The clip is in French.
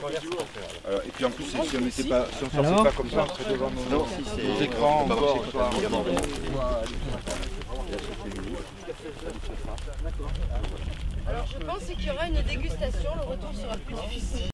Et puis en plus, si on ne s'en sortait pas comme ça, on serait devant nos écrans encore. Alors je pense qu'il y aura une dégustation, le retour sera plus difficile.